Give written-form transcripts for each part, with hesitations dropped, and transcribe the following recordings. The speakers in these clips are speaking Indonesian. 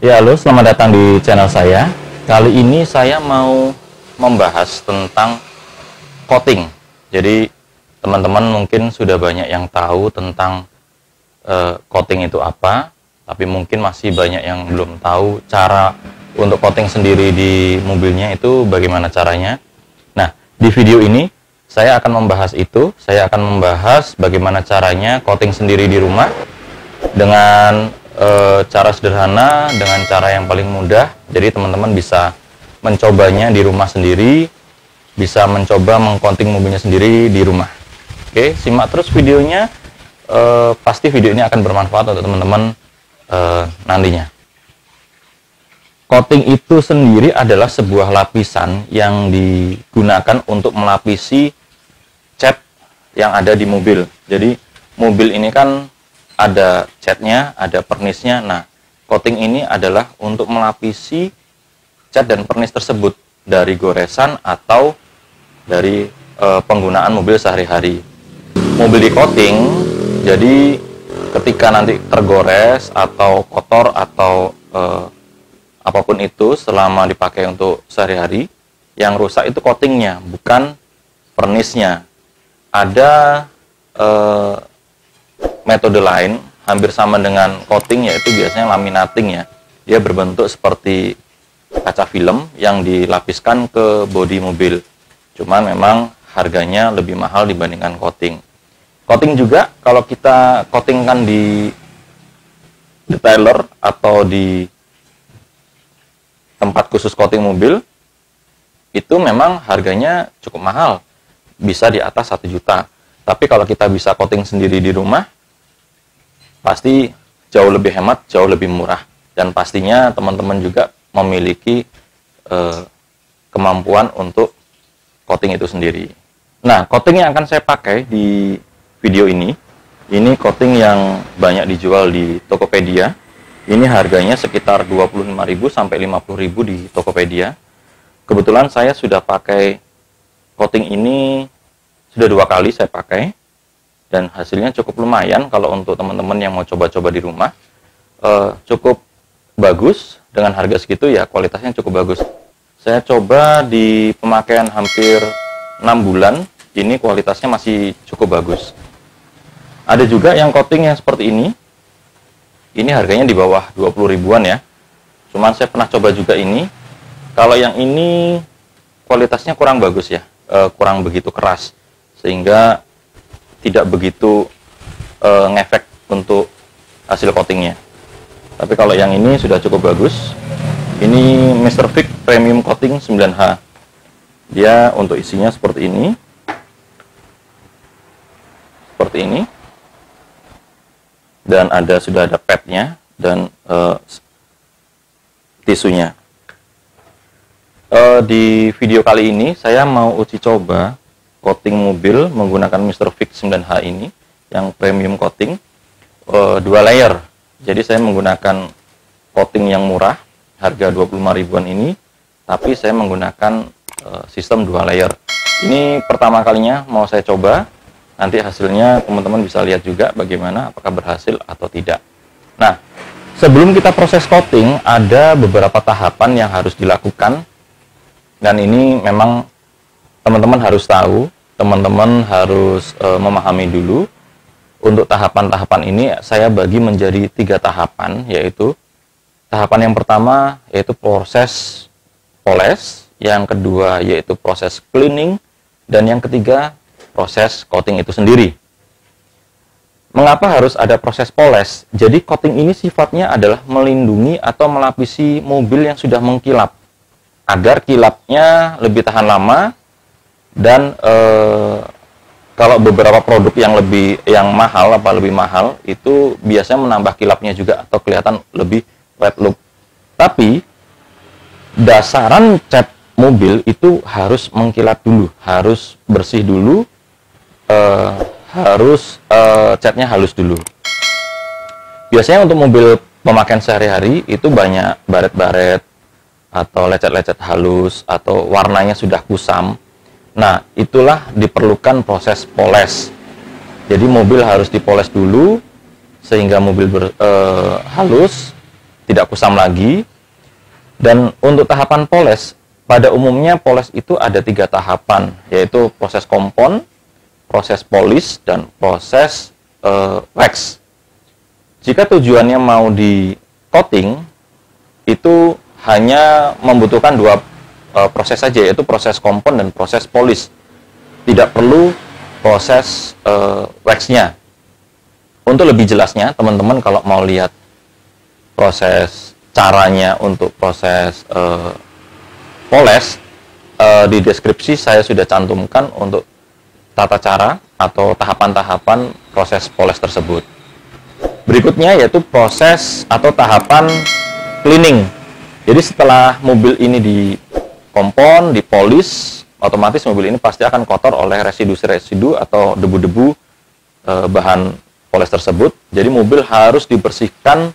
Ya, halo, selamat datang di channel saya. Kali ini saya mau membahas tentang coating. Jadi, teman-teman mungkin sudah banyak yang tahu tentang coating itu apa, tapi mungkin masih banyak yang belum tahu cara untuk coating sendiri di mobilnya itu bagaimana caranya. Nah, di video ini saya akan membahas itu. Saya akan membahas bagaimana caranya coating sendiri di rumah dengan cara sederhana, dengan cara yang paling mudah. Jadi teman-teman bisa mencobanya di rumah sendiri, bisa mencoba mengcoating mobilnya sendiri di rumah. Oke, simak terus videonya. Pasti video ini akan bermanfaat untuk teman-teman nantinya. Coating itu sendiri adalah sebuah lapisan yang digunakan untuk melapisi cat yang ada di mobil. Jadi mobil ini kan ada catnya, ada pernisnya. Nah, coating ini adalah untuk melapisi cat dan pernis tersebut dari goresan atau dari penggunaan mobil sehari-hari. Mobil di coating, jadi ketika nanti tergores atau kotor atau apapun itu selama dipakai untuk sehari-hari, yang rusak itu coatingnya, bukan pernisnya. Ada metode lain hampir sama dengan coating, yaitu biasanya laminating ya. Dia berbentuk seperti kaca film yang dilapiskan ke bodi mobil. Cuman memang harganya lebih mahal dibandingkan coating. Coating juga kalau kita coatingkan di detailer atau di tempat khusus coating mobil, itu memang harganya cukup mahal, bisa di atas 1 juta. Tapi kalau kita bisa coating sendiri di rumah, pasti jauh lebih hemat, jauh lebih murah. Dan pastinya teman-teman juga memiliki kemampuan untuk coating itu sendiri. Nah, coating yang akan saya pakai di video ini coating yang banyak dijual di Tokopedia. Ini harganya sekitar 25.000 sampai 50.000 di Tokopedia. Kebetulan saya sudah pakai coating ini sudah 2 kali saya pakai, dan hasilnya cukup lumayan. Kalau untuk teman-teman yang mau coba-coba di rumah, cukup bagus. Dengan harga segitu ya kualitasnya cukup bagus. Saya coba di pemakaian hampir 6 bulan, ini kualitasnya masih cukup bagus. Ada juga yang coating yang seperti ini harganya di bawah 20 ribuan ya. Cuman saya pernah coba juga ini. Kalau yang ini kualitasnya kurang bagus ya, kurang begitu keras, sehingga tidak begitu ngefek untuk hasil coatingnya. Tapi kalau yang ini sudah cukup bagus. Ini Mr. Fix Premium Coating 9H. Dia untuk isinya seperti ini. Seperti ini. Dan sudah ada padnya dan tisunya. Di video kali ini saya mau uji coba coating mobil menggunakan Mr. Fix 9H ini yang premium coating 2 layer. Jadi saya menggunakan coating yang murah harga 25 ribuan ini, tapi saya menggunakan sistem 2 layer. Ini pertama kalinya mau saya coba. Nanti hasilnya teman-teman bisa lihat juga bagaimana, apakah berhasil atau tidak. Nah, sebelum kita proses coating, ada beberapa tahapan yang harus dilakukan, dan ini memang teman-teman harus tahu, teman-teman harus memahami dulu. Untuk tahapan-tahapan ini saya bagi menjadi 3 tahapan, yaitu tahapan yang pertama yaitu proses poles, yang kedua yaitu proses cleaning, dan yang ketiga proses coating itu sendiri. Mengapa harus ada proses poles? Jadi coating ini sifatnya adalah melindungi atau melapisi mobil yang sudah mengkilap, agar kilapnya lebih tahan lama. Dan kalau beberapa produk yang lebih mahal itu biasanya menambah kilapnya juga atau kelihatan lebih wet look. Tapi dasaran cat mobil itu harus mengkilap dulu, harus bersih dulu, catnya halus dulu. Biasanya untuk mobil pemakaian sehari-hari itu banyak baret-baret atau lecet-lecet halus atau warnanya sudah kusam. Nah, itulah diperlukan proses poles. Jadi mobil harus dipoles dulu sehingga mobil halus, tidak kusam lagi. Dan untuk tahapan poles, pada umumnya poles itu ada 3 tahapan, yaitu proses kompon, proses polish, dan proses wax. Jika tujuannya mau di coating, itu hanya membutuhkan 2 proses saja, yaitu proses kompon dan proses polish. Tidak perlu proses wax-nya. Untuk lebih jelasnya, teman-teman kalau mau lihat proses caranya untuk proses poles, di deskripsi saya sudah cantumkan untuk tata cara atau tahapan-tahapan proses poles tersebut. Berikutnya yaitu proses atau tahapan cleaning. Jadi setelah mobil ini dikompon, dipolis, otomatis mobil ini pasti akan kotor oleh residu-residu atau debu-debu bahan poles tersebut. Jadi mobil harus dibersihkan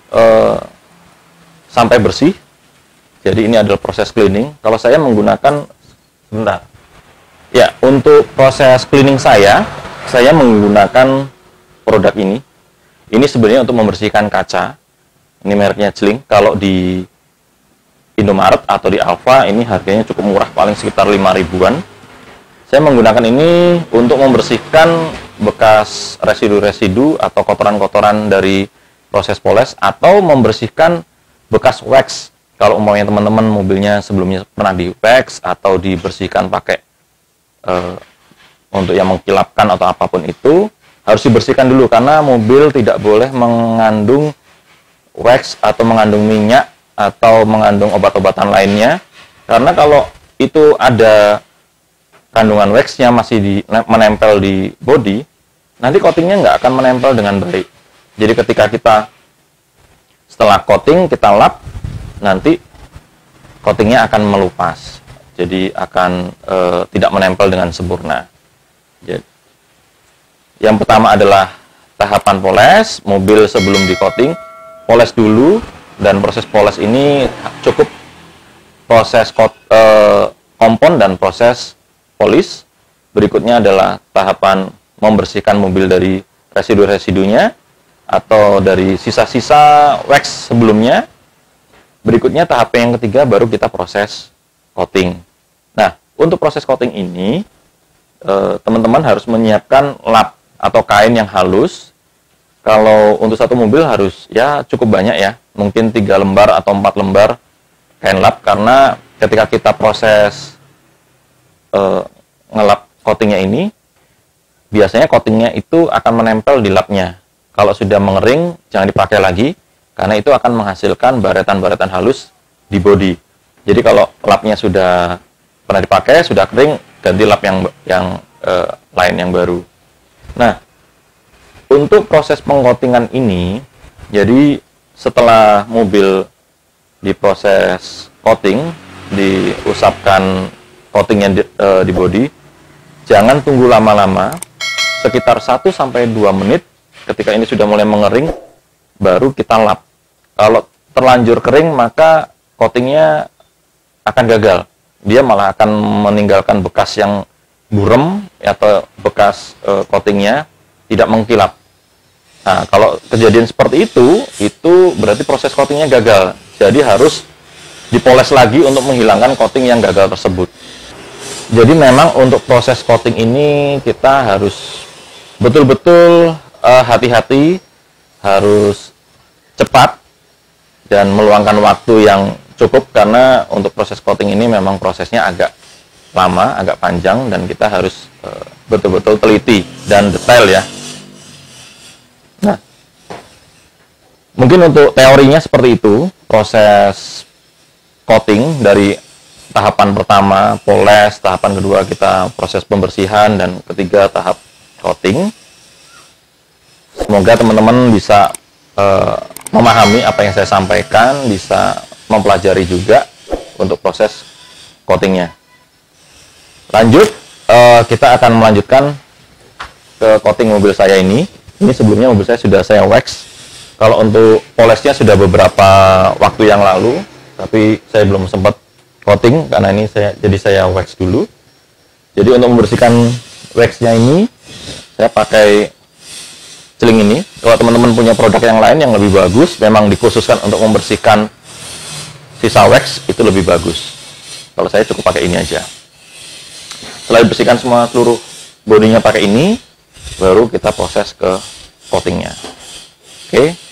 sampai bersih. Jadi ini adalah proses cleaning. Kalau saya menggunakan, sebentar. Ya, untuk proses cleaning saya menggunakan produk ini. Ini sebenarnya untuk membersihkan kaca. Ini mereknya Celing. Kalau di Indomaret atau di Alfa ini harganya cukup murah, paling sekitar 5 ribuan. Saya menggunakan ini untuk membersihkan bekas residu-residu atau kotoran-kotoran dari proses poles, atau membersihkan bekas wax. Kalau umpamanya teman-teman mobilnya sebelumnya pernah di wax atau dibersihkan pakai untuk yang mengkilapkan atau apapun itu, harus dibersihkan dulu, karena mobil tidak boleh mengandung wax atau mengandung minyak atau mengandung obat-obatan lainnya. Karena kalau itu ada kandungan wax-nya masih menempel di bodi, nanti coatingnya nggak akan menempel dengan baik. Jadi ketika kita setelah coating kita lap, nanti coatingnya akan melupas, jadi akan tidak menempel dengan sempurna. Jadi, yang pertama adalah tahapan poles mobil sebelum di coating, poles dulu, dan proses poles ini cukup proses kompon dan proses polish. Berikutnya adalah tahapan membersihkan mobil dari residu-residunya atau dari sisa-sisa wax sebelumnya. Berikutnya tahap yang ketiga baru kita proses coating. Nah, untuk proses coating ini teman-teman harus menyiapkan lap atau kain yang halus. Kalau untuk satu mobil harus ya cukup banyak ya, mungkin 3 lembar atau 4 lembar kain lap, karena ketika kita proses ngelap coatingnya ini, biasanya coatingnya itu akan menempel di lapnya. Kalau sudah mengering, jangan dipakai lagi, karena itu akan menghasilkan baretan-baretan halus di bodi. Jadi kalau lapnya sudah pernah dipakai, sudah kering, ganti lap yang lain yang baru. Nah, untuk proses pengcoatingan ini, jadi setelah mobil diproses coating, diusapkan coatingnya di bodi, jangan tunggu lama-lama, sekitar 1-2 menit. Ketika ini sudah mulai mengering, baru kita lap. Kalau terlanjur kering, maka coatingnya akan gagal. Dia malah akan meninggalkan bekas yang burem atau bekas coatingnya tidak mengkilap. Nah, kalau kejadian seperti itu berarti proses coatingnya gagal. Jadi harus dipoles lagi untuk menghilangkan coating yang gagal tersebut. Jadi memang untuk proses coating ini kita harus betul-betul hati-hati, harus cepat dan meluangkan waktu yang cukup, karena untuk proses coating ini memang prosesnya agak lama, agak panjang, dan kita harus betul-betul teliti dan detail ya. Nah, mungkin untuk teorinya seperti itu, proses coating dari tahapan pertama poles, tahapan kedua kita proses pembersihan, dan ketiga tahap coating. Semoga teman-teman bisa memahami apa yang saya sampaikan, bisa mempelajari juga untuk proses coatingnya. Lanjut, kita akan melanjutkan ke coating mobil saya ini. Ini sebelumnya mobil saya sudah saya wax. Kalau untuk polesnya sudah beberapa waktu yang lalu, tapi saya belum sempat coating karena ini saya wax dulu. Jadi untuk membersihkan waxnya ini, saya pakai celing ini. Kalau teman-teman punya produk yang lain yang lebih bagus, memang dikhususkan untuk membersihkan sisa wax, itu lebih bagus. Kalau saya cukup pakai ini aja. Setelah dibersihkan semua seluruh bodinya pakai ini, baru kita proses ke coatingnya. Oke.